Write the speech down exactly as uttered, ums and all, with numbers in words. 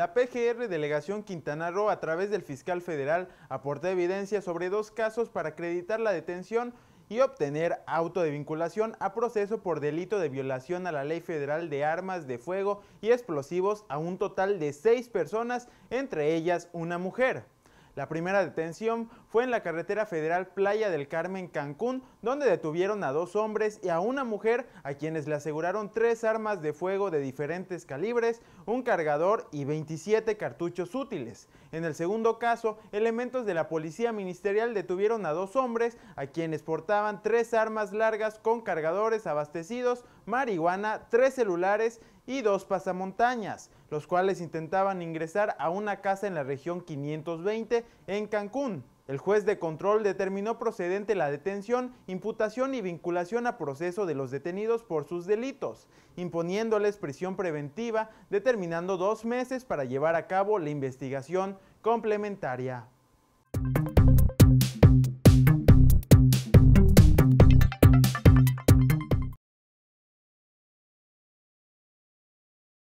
La P G R Delegación Quintana Roo, a través del fiscal federal, aportó evidencia sobre dos casos para acreditar la detención y obtener auto de vinculación a proceso por delito de violación a la Ley Federal de Armas de Fuego y Explosivos a un total de seis personas, entre ellas una mujer. La primera detención fue en la carretera federal Playa del Carmen, Cancún, donde detuvieron a dos hombres y a una mujer a quienes le aseguraron tres armas de fuego de diferentes calibres, un cargador y veintisiete cartuchos útiles. En el segundo caso, elementos de la policía ministerial detuvieron a dos hombres a quienes portaban tres armas largas con cargadores abastecidos, marihuana, tres celulares y dos pasamontañas, los cuales intentaban ingresar a una casa en la región quinientos veinte en Cancún. El juez de control determinó procedente la detención, imputación y vinculación a proceso de los detenidos por sus delitos, imponiéndoles prisión preventiva, determinando dos meses para llevar a cabo la investigación complementaria.